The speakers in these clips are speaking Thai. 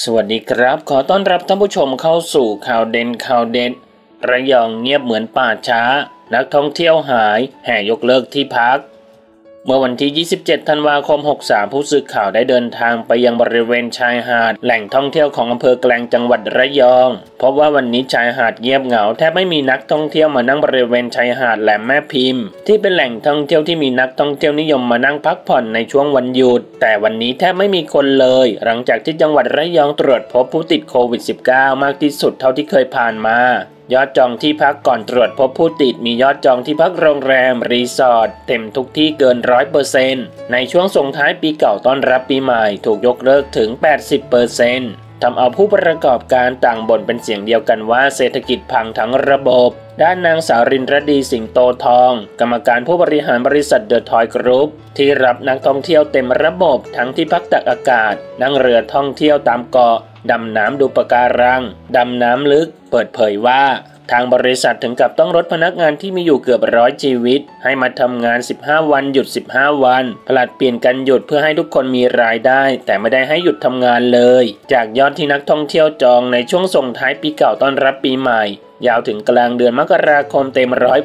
สวัสดีครับขอต้อนรับท่านผู้ชมเข้าสู่ข่าวเด่นระยองเงียบเหมือนป่าช้านักท่องเที่ยวหายแห่ยกเลิกที่พักเมื่อวันที่ 27 ธันวาคม 63 ผู้สื่อข่าวได้เดินทางไปยังบริเวณชายหาดแหล่งท่องเที่ยวของอำเภอแกลงจังหวัดระยองพบว่าวันนี้ชายหาดเงียบเหงาแทบไม่มีนักท่องเที่ยวมานั่งบริเวณชายหาดแหลมแม่พิมพ์ที่เป็นแหล่งท่องเที่ยวที่มีนักท่องเที่ยวนิยมมานั่งพักผ่อนในช่วงวันหยุดแต่วันนี้แทบไม่มีคนเลยหลังจากที่จังหวัดระยองตรวจพบผู้ติดโควิด -19 มากที่สุดเท่าที่เคยผ่านมายอดจองที่พักก่อนตรวจพบผู้ติดมียอดจองที่พักโรงแรมรีสอร์ทเต็มทุกที่เกิน 100% ในช่วงส่งท้ายปีเก่าต้อนรับปีใหม่ถูกยกเลิกถึง 80% ทำเอาผู้ประกอบการต่างบ่นเป็นเสียงเดียวกันว่าเศรษฐกิจพังทั้งระบบด้านนางสาวรินรดีสิงโตทองกรรมการผู้บริหารบริษัทเดอะทอยกรุ๊ปที่รับนักท่องเที่ยวเต็มระบบทั้งที่พักตักอากาศนั่งเรือท่องเที่ยวตามเกาะดำน้ำดูปะการังดำน้ำลึกเปิดเผยว่าทางบริษัทถึงกับต้องลดพนักงานที่มีอยู่เกือบ100ชีวิตให้มาทำงาน15วันหยุด15วันผลัดเปลี่ยนกันหยุดเพื่อให้ทุกคนมีรายได้แต่ไม่ได้ให้หยุดทำงานเลยจากยอดที่นักท่องเที่ยวจองในช่วงส่งท้ายปีเก่าต้อนรับปีใหม่ยาวถึงกลางเดือนมกราคมเต็ม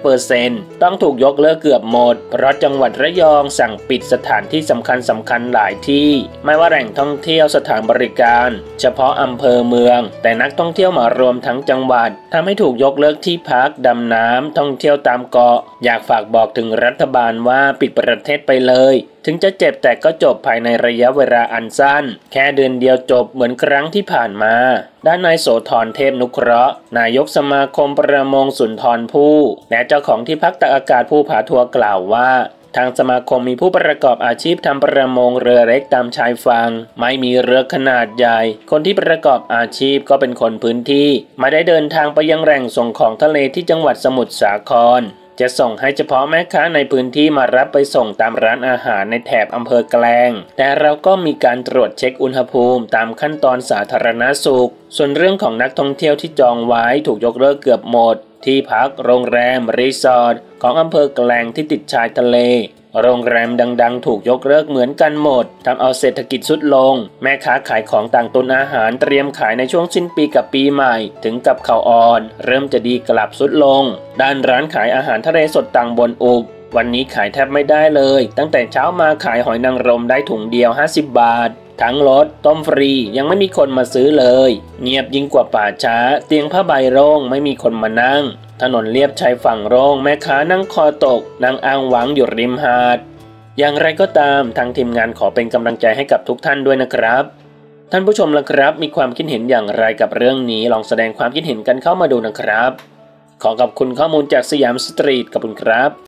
100% ต้องถูกยกเลิกเกือบหมดเพราะจังหวัดระยองสั่งปิดสถานที่สำคัญหลายที่ไม่ว่าแหล่งท่องเที่ยวสถานบริการเฉพาะอำเภอเมืองแต่นักท่องเที่ยวมารวมทั้งจังหวัดทำให้ถูกยกเลิกที่พักดำน้ำท่องเที่ยวตามเกาะอยากฝากบอกถึงรัฐบาลว่าปิดประเทศไปเลยถึงจะเจ็บแต่ก็จบภายในระยะเวลาอันสั้นแค่เดือนเดียวจบเหมือนครั้งที่ผ่านมาด้านนายโสธรเทพนุเคราะห์นายกสมาคมประมงสุนทรภู่และเจ้าของที่พักตักอากาศภูผาทัวกล่าวว่าทางสมาคมมีผู้ประกอบอาชีพทำประมงเรือเล็กตามชายฝั่งไม่มีเรือขนาดใหญ่คนที่ประกอบอาชีพก็เป็นคนพื้นที่ไม่ได้เดินทางไปยังแหล่งส่งของทะเลที่จังหวัดสมุทรสาครจะส่งให้เฉพาะแม่ค้าในพื้นที่มารับไปส่งตามร้านอาหารในแถบอำเภอแกลงแต่เราก็มีการตรวจเช็คอุณหภูมิตามขั้นตอนสาธารณสุขส่วนเรื่องของนักท่องเที่ยวที่จองไว้ถูกยกเลิกเกือบหมดที่พักโรงแรมรีสอร์ทของอำเภอแกลงที่ติดชายทะเลโรงแรมดังๆถูกยกเลิกเหมือนกันหมดทำเอาเศรษฐกิจทรุดลงแม่ค้าขายของต่างตุนอาหารเตรียมขายในช่วงสิ้นปีกับปีใหม่ถึงกับข่าวอ่อนเริ่มจะดีกลับทรุดลงด้านร้านขายอาหารทะเลสดต่างบนอุบวันนี้ขายแทบไม่ได้เลยตั้งแต่เช้ามาขายหอยนางรมได้ถุงเดียว50 บาททั้งรถต้มฟรียังไม่มีคนมาซื้อเลยเงียบยิ่งกว่าป่าช้าเตียงผ้าใบโล่งไม่มีคนมานั่งถนนเลียบชายฝั่งโล่งแม่ค้านั่งคอตกนั่งอ้างว้างอยู่ริมหาดอย่างไรก็ตามทางทีมงานขอเป็นกำลังใจให้กับทุกท่านด้วยนะครับท่านผู้ชมล่ะครับมีความคิดเห็นอย่างไรกับเรื่องนี้ลองแสดงความคิดเห็นกันเข้ามาดูนะครับขอขอบคุณข้อมูลจากสยามสตรีทขอบคุณครับ